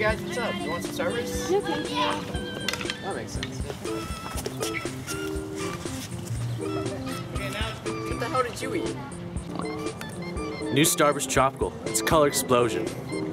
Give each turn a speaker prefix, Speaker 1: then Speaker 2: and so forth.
Speaker 1: guys, what's up? You want some Starburst?
Speaker 2: No, thank you.
Speaker 1: That makes sense. What the hell did you eat?
Speaker 3: New Starburst Tropical. It's a color explosion.